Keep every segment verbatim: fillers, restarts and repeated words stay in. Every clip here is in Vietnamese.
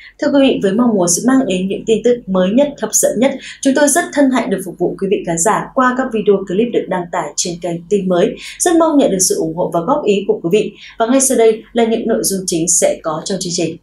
Thưa quý vị, với mong muốn sẽ mang đến những tin tức mới nhất, hấp dẫn nhất, chúng tôi rất hân hạnh được phục vụ quý vị khán giả qua các video clip được đăng tải trên kênh Tin Mới. Rất mong nhận được sự ủng hộ và góp ý của quý vị. Và ngay sau đây là những nội dung chính sẽ có trong chương trình.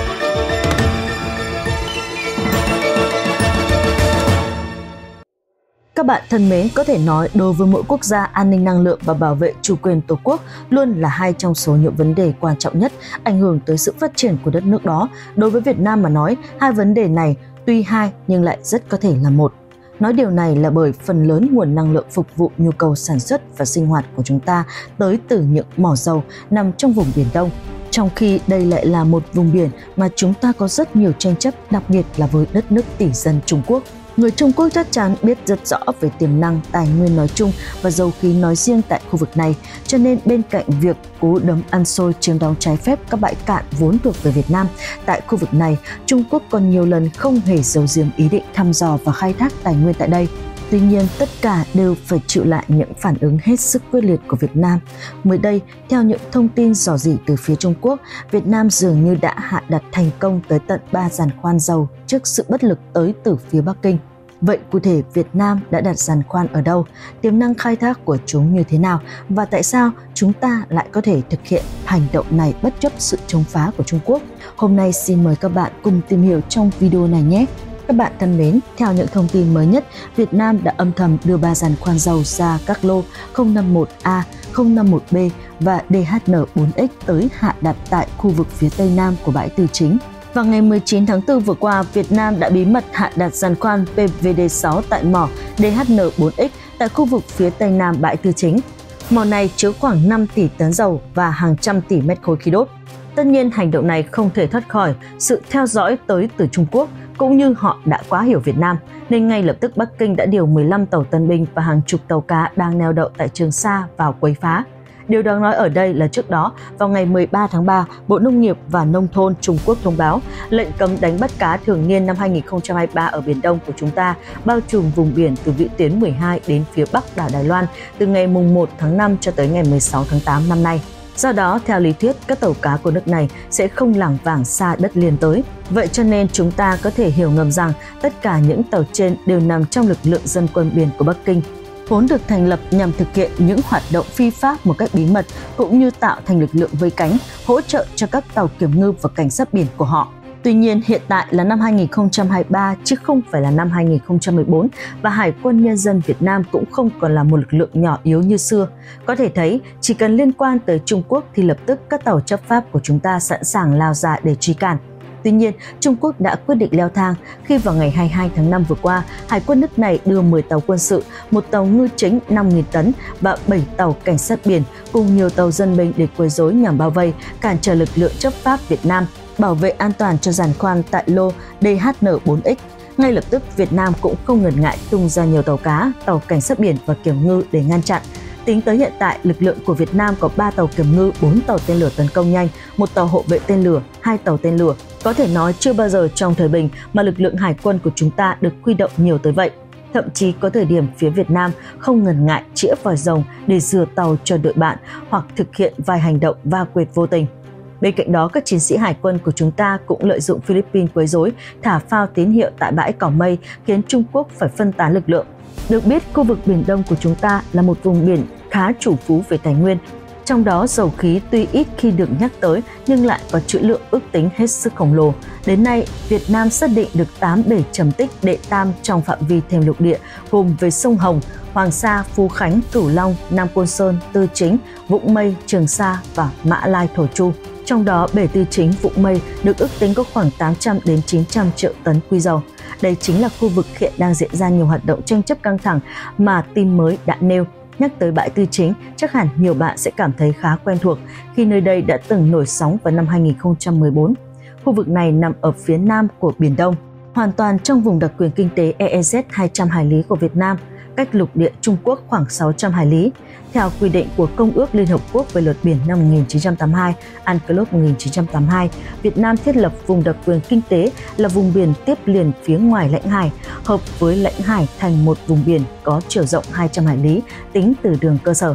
Các bạn thân mến, có thể nói đối với mỗi quốc gia, an ninh năng lượng và bảo vệ chủ quyền Tổ quốc luôn là hai trong số những vấn đề quan trọng nhất ảnh hưởng tới sự phát triển của đất nước đó. Đối với Việt Nam mà nói, hai vấn đề này tuy hai nhưng lại rất có thể là một. Nói điều này là bởi phần lớn nguồn năng lượng phục vụ nhu cầu sản xuất và sinh hoạt của chúng ta tới từ những mỏ dầu nằm trong vùng Biển Đông. Trong khi đây lại là một vùng biển mà chúng ta có rất nhiều tranh chấp, đặc biệt là với đất nước tỷ dân Trung Quốc. Người Trung Quốc chắc chắn biết rất rõ về tiềm năng tài nguyên nói chung và dầu khí nói riêng tại khu vực này, cho nên bên cạnh việc cố đấm ăn xôi chiếm đóng trái phép các bãi cạn vốn thuộc về Việt Nam, tại khu vực này, Trung Quốc còn nhiều lần không hề giấu giếm ý định thăm dò và khai thác tài nguyên tại đây. Tuy nhiên, tất cả đều phải chịu lại những phản ứng hết sức quyết liệt của Việt Nam. Mới đây, theo những thông tin rò rỉ từ phía Trung Quốc, Việt Nam dường như đã hạ đặt thành công tới tận ba giàn khoan dầu trước sự bất lực tới từ phía Bắc Kinh. Vậy cụ thể Việt Nam đã đặt giàn khoan ở đâu, tiềm năng khai thác của chúng như thế nào và tại sao chúng ta lại có thể thực hiện hành động này bất chấp sự chống phá của Trung Quốc? Hôm nay xin mời các bạn cùng tìm hiểu trong video này nhé! Các bạn thân mến, theo những thông tin mới nhất, Việt Nam đã âm thầm đưa ba giàn khoan dầu ra các lô không năm một A, không năm một B và D H N bốn X tới hạ đặt tại khu vực phía Tây Nam của bãi Tư Chính. Vào ngày mười chín tháng tư vừa qua, Việt Nam đã bí mật hạ đặt giàn khoan P V D sáu tại mỏ D H N bốn X tại khu vực phía Tây Nam bãi Tư Chính. Mỏ này chứa khoảng năm tỷ tấn dầu và hàng trăm tỷ mét khối khí đốt. Tất nhiên, hành động này không thể thoát khỏi sự theo dõi tới từ Trung Quốc, cũng như họ đã quá hiểu Việt Nam, nên ngay lập tức Bắc Kinh đã điều mười lăm tàu tân binh và hàng chục tàu cá đang neo đậu tại Trường Sa vào quấy phá. Điều đáng nói ở đây là trước đó, vào ngày mười ba tháng ba, Bộ Nông nghiệp và Nông thôn Trung Quốc thông báo lệnh cấm đánh bắt cá thường niên năm hai nghìn không trăm hai mươi ba ở Biển Đông của chúng ta, bao trùm vùng biển từ vĩ tuyến mười hai đến phía bắc đảo Đài Loan từ ngày mùng một tháng năm cho tới ngày mười sáu tháng tám năm nay. Do đó, theo lý thuyết, các tàu cá của nước này sẽ không lảng vảng xa đất liền tới. Vậy cho nên chúng ta có thể hiểu ngầm rằng tất cả những tàu trên đều nằm trong lực lượng dân quân biển của Bắc Kinh, vốn được thành lập nhằm thực hiện những hoạt động phi pháp một cách bí mật, cũng như tạo thành lực lượng vây cánh, hỗ trợ cho các tàu kiểm ngư và cảnh sát biển của họ. Tuy nhiên, hiện tại là năm hai nghìn không trăm hai mươi ba chứ không phải là năm hai nghìn không trăm mười bốn và Hải quân Nhân dân Việt Nam cũng không còn là một lực lượng nhỏ yếu như xưa. Có thể thấy, chỉ cần liên quan tới Trung Quốc thì lập tức các tàu chấp pháp của chúng ta sẵn sàng lao ra để truy cản. Tuy nhiên, Trung Quốc đã quyết định leo thang khi vào ngày hai mươi hai tháng năm vừa qua, Hải quân nước này đưa mười tàu quân sự, một tàu ngư chính năm nghìn tấn và bảy tàu cảnh sát biển cùng nhiều tàu dân binh để quấy rối nhằm bao vây, cản trở lực lượng chấp pháp Việt Nam, bảo vệ an toàn cho giàn khoan tại lô D H N bốn X. Ngay lập tức, Việt Nam cũng không ngần ngại tung ra nhiều tàu cá, tàu cảnh sát biển và kiểm ngư để ngăn chặn. Tính tới hiện tại, lực lượng của Việt Nam có ba tàu kiểm ngư, bốn tàu tên lửa tấn công nhanh, một tàu hộ vệ tên lửa, hai tàu tên lửa. Có thể nói chưa bao giờ trong thời bình mà lực lượng hải quân của chúng ta được huy động nhiều tới vậy. Thậm chí có thời điểm phía Việt Nam không ngần ngại chĩa vòi rồng để rửa tàu cho đội bạn hoặc thực hiện vài hành động va quệt vô tình. Bên cạnh đó, các chiến sĩ hải quân của chúng ta cũng lợi dụng Philippines quấy rối, thả phao tín hiệu tại bãi Cỏ Mây khiến Trung Quốc phải phân tán lực lượng. Được biết, khu vực Biển Đông của chúng ta là một vùng biển khá chủ phú về tài nguyên. Trong đó, dầu khí tuy ít khi được nhắc tới nhưng lại có trữ lượng ước tính hết sức khổng lồ. Đến nay, Việt Nam xác định được tám bể trầm tích đệ tam trong phạm vi thềm lục địa, gồm về sông Hồng, Hoàng Sa, Phú Khánh, Cửu Long, Nam Côn Sơn, Tư Chính, Vũng Mây, Trường Sa và Mã Lai, Thổ Chu. Trong đó, bể Tư Chính, Vũng Mây được ước tính có khoảng tám trăm đến chín trăm triệu tấn quy dầu. Đây chính là khu vực hiện đang diễn ra nhiều hoạt động tranh chấp căng thẳng mà Tin Mới đã nêu. Nhắc tới bãi Tư Chính, chắc hẳn nhiều bạn sẽ cảm thấy khá quen thuộc khi nơi đây đã từng nổi sóng vào năm hai nghìn không trăm mười bốn. Khu vực này nằm ở phía nam của Biển Đông, hoàn toàn trong vùng đặc quyền kinh tế E E Z hai trăm hải lý của Việt Nam, cách lục địa Trung Quốc khoảng sáu trăm hải lý. Theo quy định của Công ước Liên Hợp Quốc về luật biển năm một nghìn chín trăm tám mươi hai, UNCLOS một nghìn chín trăm tám mươi hai, Việt Nam thiết lập vùng đặc quyền kinh tế là vùng biển tiếp liền phía ngoài lãnh hải, hợp với lãnh hải thành một vùng biển có chiều rộng hai trăm hải lý tính từ đường cơ sở.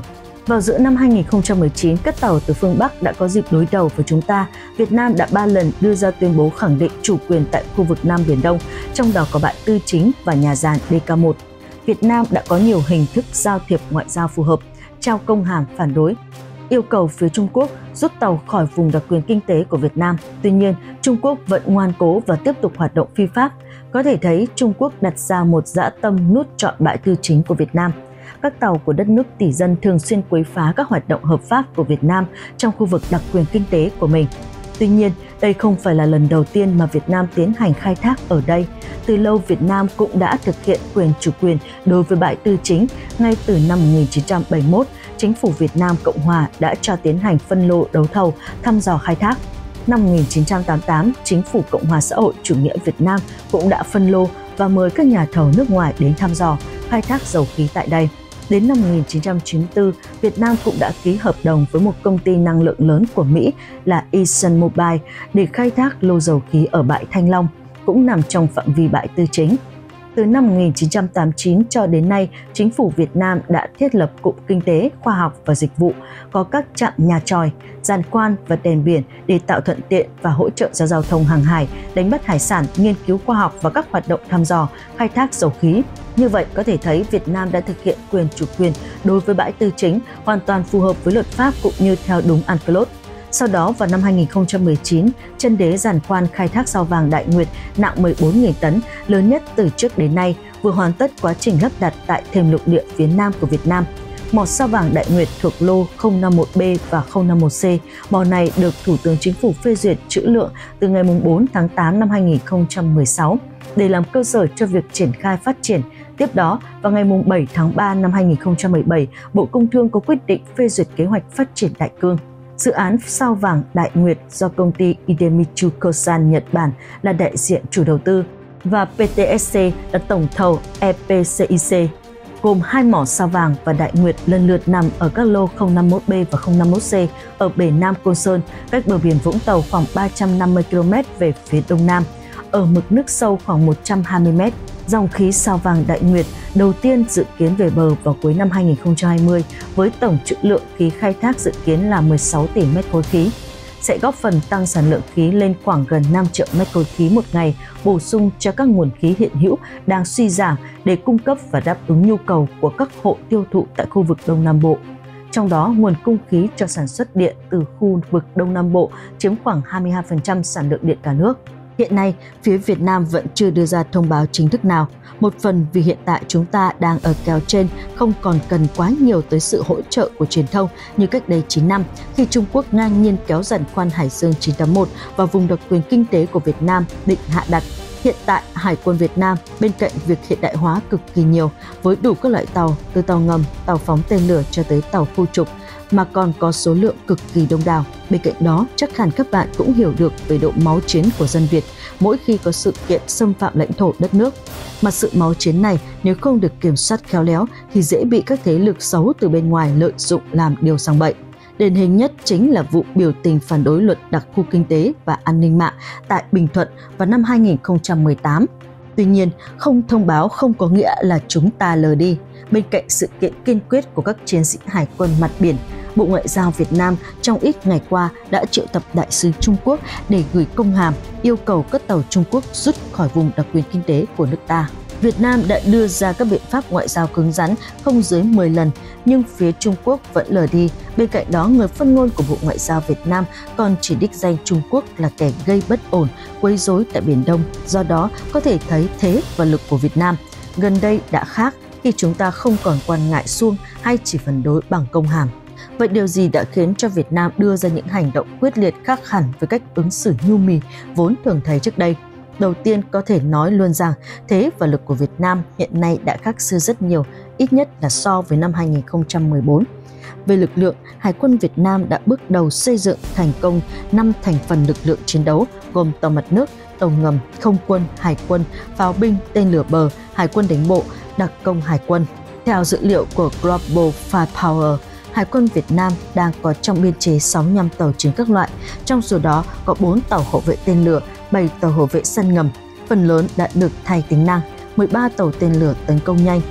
Vào giữa năm hai nghìn không trăm mười chín, các tàu từ phương Bắc đã có dịp đối đầu với chúng ta. Việt Nam đã ba lần đưa ra tuyên bố khẳng định chủ quyền tại khu vực Nam Biển Đông, trong đó có bãi Tư Chính và nhà giàn D K một. Việt Nam đã có nhiều hình thức giao thiệp ngoại giao phù hợp, trao công hàm phản đối, yêu cầu phía Trung Quốc rút tàu khỏi vùng đặc quyền kinh tế của Việt Nam. Tuy nhiên, Trung Quốc vẫn ngoan cố và tiếp tục hoạt động phi pháp. Có thể thấy Trung Quốc đặt ra một dã tâm nuốt trọn bãi Tư Chính của Việt Nam. Các tàu của đất nước tỷ dân thường xuyên quấy phá các hoạt động hợp pháp của Việt Nam trong khu vực đặc quyền kinh tế của mình. Tuy nhiên, đây không phải là lần đầu tiên mà Việt Nam tiến hành khai thác ở đây. Từ lâu, Việt Nam cũng đã thực hiện quyền chủ quyền đối với bãi Tư Chính. Ngay từ năm một nghìn chín trăm bảy mươi mốt, Chính phủ Việt Nam Cộng Hòa đã cho tiến hành phân lô đấu thầu, thăm dò khai thác. Năm một nghìn chín trăm tám mươi tám, Chính phủ Cộng hòa xã hội chủ nghĩa Việt Nam cũng đã phân lô và mời các nhà thầu nước ngoài đến thăm dò, khai thác dầu khí tại đây. Đến năm một nghìn chín trăm chín mươi tư, Việt Nam cũng đã ký hợp đồng với một công ty năng lượng lớn của Mỹ là ExxonMobil để khai thác lô dầu khí ở bãi Thanh Long, cũng nằm trong phạm vi bãi Tư Chính. Từ năm một nghìn chín trăm tám mươi chín cho đến nay, Chính phủ Việt Nam đã thiết lập Cụm Kinh tế, Khoa học và Dịch vụ, có các trạm nhà chòi, giàn khoan và đèn biển để tạo thuận tiện và hỗ trợ cho giao thông hàng hải, đánh bắt hải sản, nghiên cứu khoa học và các hoạt động thăm dò, khai thác dầu khí. Như vậy, có thể thấy Việt Nam đã thực hiện quyền chủ quyền đối với bãi Tư Chính hoàn toàn phù hợp với luật pháp cũng như theo đúng UNCLOS. Sau đó, vào năm hai nghìn không trăm mười chín, chân đế giàn khoan khai thác sao vàng Đại Nguyệt nặng mười bốn nghìn tấn, lớn nhất từ trước đến nay, vừa hoàn tất quá trình lắp đặt tại thềm lục địa phía Nam của Việt Nam. Mỏ sao vàng Đại Nguyệt thuộc lô không năm một B và không năm một C. Mỏ này được Thủ tướng Chính phủ phê duyệt trữ lượng từ ngày bốn tháng tám năm hai nghìn không trăm mười sáu để làm cơ sở cho việc triển khai phát triển. Tiếp đó, vào ngày bảy tháng ba năm hai nghìn không trăm mười bảy, Bộ Công Thương có quyết định phê duyệt kế hoạch phát triển Đại Cương. Dự án sao vàng Đại Nguyệt do công ty Idemitsu Kosan Nhật Bản là đại diện chủ đầu tư và pê tê ét xê là tổng thầu e pê xê i xê, gồm hai mỏ sao vàng và Đại Nguyệt lần lượt nằm ở các lô không năm mốt B và không năm mốt C ở bề Nam Côn Sơn, cách bờ biển Vũng Tàu khoảng ba trăm năm mươi ki lô mét về phía đông nam, ở mực nước sâu khoảng một trăm hai mươi mét. Dòng khí sao vàng Đại Nguyệt đầu tiên dự kiến về bờ vào cuối năm hai nghìn không trăm hai mươi với tổng trữ lượng khí khai thác dự kiến là mười sáu tỷ mét khối khí, sẽ góp phần tăng sản lượng khí lên khoảng gần năm triệu mét khối khí một ngày, bổ sung cho các nguồn khí hiện hữu đang suy giảm để cung cấp và đáp ứng nhu cầu của các hộ tiêu thụ tại khu vực Đông Nam Bộ. Trong đó, nguồn cung khí cho sản xuất điện từ khu vực Đông Nam Bộ chiếm khoảng hai mươi hai phần trăm sản lượng điện cả nước. Hiện nay, phía Việt Nam vẫn chưa đưa ra thông báo chính thức nào. Một phần vì hiện tại chúng ta đang ở kèo trên, không còn cần quá nhiều tới sự hỗ trợ của truyền thông như cách đây chín năm, khi Trung Quốc ngang nhiên kéo giàn khoan Hải Dương chín tám mốt vào vùng đặc quyền kinh tế của Việt Nam định hạ đặt. Hiện tại, Hải quân Việt Nam bên cạnh việc hiện đại hóa cực kỳ nhiều với đủ các loại tàu, từ tàu ngầm, tàu phóng tên lửa cho tới tàu khu trục, mà còn có số lượng cực kỳ đông đảo. Bên cạnh đó, chắc hẳn các bạn cũng hiểu được về độ máu chiến của dân Việt mỗi khi có sự kiện xâm phạm lãnh thổ đất nước. Mà sự máu chiến này nếu không được kiểm soát khéo léo thì dễ bị các thế lực xấu từ bên ngoài lợi dụng làm điều sang bậy. Điển hình nhất chính là vụ biểu tình phản đối luật đặc khu kinh tế và an ninh mạng tại Bình Thuận vào năm hai nghìn không trăm mười tám. Tuy nhiên, không thông báo không có nghĩa là chúng ta lờ đi. Bên cạnh sự kiện kiên quyết của các chiến sĩ Hải quân mặt biển, Bộ Ngoại giao Việt Nam trong ít ngày qua đã triệu tập đại sứ Trung Quốc để gửi công hàm yêu cầu các tàu Trung Quốc rút khỏi vùng đặc quyền kinh tế của nước ta. Việt Nam đã đưa ra các biện pháp ngoại giao cứng rắn không dưới mười lần, nhưng phía Trung Quốc vẫn lờ đi. Bên cạnh đó, người phát ngôn của Bộ Ngoại giao Việt Nam còn chỉ đích danh Trung Quốc là kẻ gây bất ổn, quấy rối tại Biển Đông. Do đó, có thể thấy thế và lực của Việt Nam gần đây đã khác khi chúng ta không còn quan ngại suông hay chỉ phản đối bằng công hàm. Vậy điều gì đã khiến cho Việt Nam đưa ra những hành động quyết liệt khác hẳn với cách ứng xử nhu mì vốn thường thấy trước đây? Đầu tiên, có thể nói luôn rằng thế và lực của Việt Nam hiện nay đã khác xưa rất nhiều, ít nhất là so với năm hai nghìn không trăm mười bốn. Về lực lượng, Hải quân Việt Nam đã bước đầu xây dựng thành công năm thành phần lực lượng chiến đấu gồm tàu mặt nước, tàu ngầm, không quân, hải quân, pháo binh, tên lửa bờ, hải quân đánh bộ, đặc công hải quân. Theo dữ liệu của Global Firepower, Hải quân Việt Nam đang có trong biên chế sáu mươi lăm tàu chiến các loại, trong số đó có bốn tàu hộ vệ tên lửa, bảy tàu hộ vệ sân ngầm, phần lớn đã được thay tính năng, mười ba tàu tên lửa tấn công nhanh,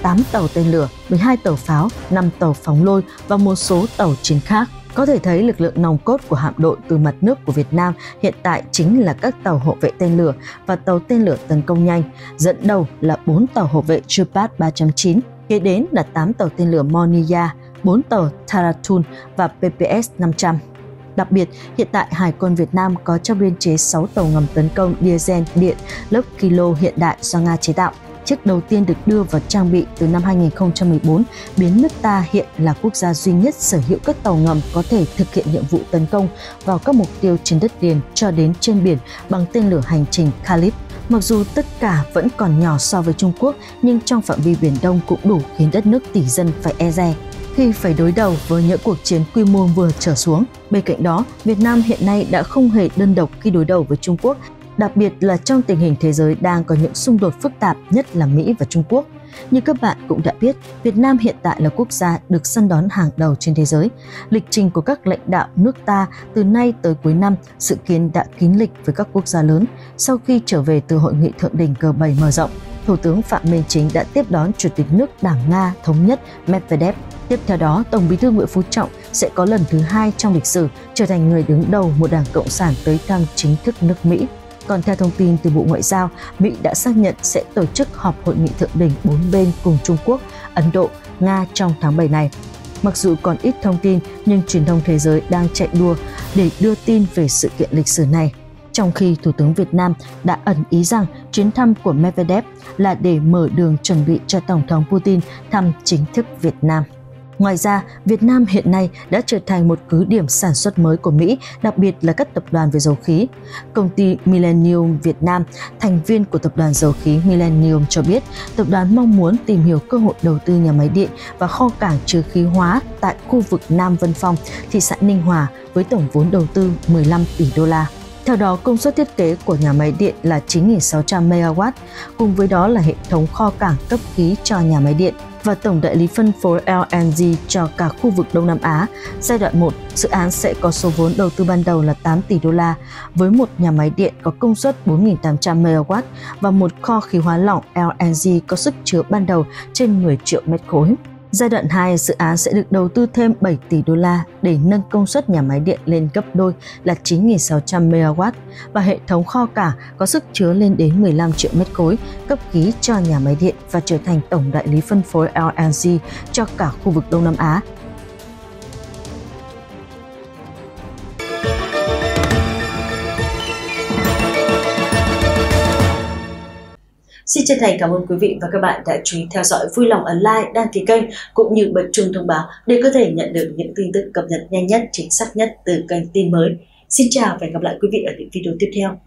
tám tàu tên lửa, mười hai tàu pháo, năm tàu phóng lôi và một số tàu chiến khác. Có thể thấy lực lượng nòng cốt của hạm đội từ mặt nước của Việt Nam hiện tại chính là các tàu hộ vệ tên lửa và tàu tên lửa tấn công nhanh. Dẫn đầu là bốn tàu hộ vệ Jupat ba chấm chín, kế đến là tám tàu tên lửa Moniya, bốn tàu Taratun và pê pê ét năm trăm. Đặc biệt, hiện tại Hải quân Việt Nam có trong biên chế sáu tàu ngầm tấn công diesel điện lớp Kilo hiện đại do Nga chế tạo. Chiếc đầu tiên được đưa vào trang bị từ năm hai nghìn không trăm mười bốn, biến nước ta hiện là quốc gia duy nhất sở hữu các tàu ngầm có thể thực hiện nhiệm vụ tấn công vào các mục tiêu trên đất liền cho đến trên biển bằng tên lửa hành trình Kalib. Mặc dù tất cả vẫn còn nhỏ so với Trung Quốc, nhưng trong phạm vi Biển Đông cũng đủ khiến đất nước tỷ dân phải e dè khi phải đối đầu với những cuộc chiến quy mô vừa trở xuống. Bên cạnh đó, Việt Nam hiện nay đã không hề đơn độc khi đối đầu với Trung Quốc, đặc biệt là trong tình hình thế giới đang có những xung đột phức tạp, nhất là Mỹ và Trung Quốc. Như các bạn cũng đã biết, Việt Nam hiện tại là quốc gia được săn đón hàng đầu trên thế giới. Lịch trình của các lãnh đạo nước ta từ nay tới cuối năm dự kiến đã kín lịch với các quốc gia lớn. Sau khi trở về từ hội nghị thượng đỉnh G bảy mở rộng, Thủ tướng Phạm Minh Chính đã tiếp đón Chủ tịch nước Đảng Nga Thống nhất Medvedev. Tiếp theo đó, Tổng Bí thư Nguyễn Phú Trọng sẽ có lần thứ hai trong lịch sử trở thành người đứng đầu một đảng Cộng sản tới thăm chính thức nước Mỹ. Còn theo thông tin từ Bộ Ngoại giao, Mỹ đã xác nhận sẽ tổ chức họp hội nghị thượng đỉnh bốn bên cùng Trung Quốc, Ấn Độ, Nga trong tháng bảy này. Mặc dù còn ít thông tin, nhưng truyền thông thế giới đang chạy đua để đưa tin về sự kiện lịch sử này. Trong khi Thủ tướng Việt Nam đã ẩn ý rằng chuyến thăm của Medvedev là để mở đường chuẩn bị cho Tổng thống Putin thăm chính thức Việt Nam. Ngoài ra, Việt Nam hiện nay đã trở thành một cứ điểm sản xuất mới của Mỹ, đặc biệt là các tập đoàn về dầu khí. Công ty Millennium Việt Nam, thành viên của tập đoàn dầu khí Millennium cho biết, tập đoàn mong muốn tìm hiểu cơ hội đầu tư nhà máy điện và kho cảng chứa khí hóa tại khu vực Nam Vân Phong, thị xã Ninh Hòa với tổng vốn đầu tư mười lăm tỷ đô la. Theo đó, công suất thiết kế của nhà máy điện là chín nghìn sáu trăm mê ga oát, cùng với đó là hệ thống kho cảng cấp khí cho nhà máy điện và tổng đại lý phân phối L N G cho cả khu vực Đông Nam Á. Giai đoạn một, dự án sẽ có số vốn đầu tư ban đầu là tám tỷ đô la, với một nhà máy điện có công suất bốn nghìn tám trăm mê ga oát và một kho khí hóa lỏng L N G có sức chứa ban đầu trên mười triệu mét khối. Giai đoạn hai, dự án sẽ được đầu tư thêm bảy tỷ đô la để nâng công suất nhà máy điện lên gấp đôi là chín nghìn sáu trăm mê ga oát và hệ thống kho cảng có sức chứa lên đến mười lăm triệu mét khối cấp khí cho nhà máy điện và trở thành tổng đại lý phân phối L N G cho cả khu vực Đông Nam Á. Xin chân thành cảm ơn quý vị và các bạn đã chú ý theo dõi. Vui lòng ấn like, đăng ký kênh cũng như bật chuông thông báo để có thể nhận được những tin tức cập nhật nhanh nhất, chính xác nhất từ kênh tin mới. Xin chào và hẹn gặp lại quý vị ở những video tiếp theo.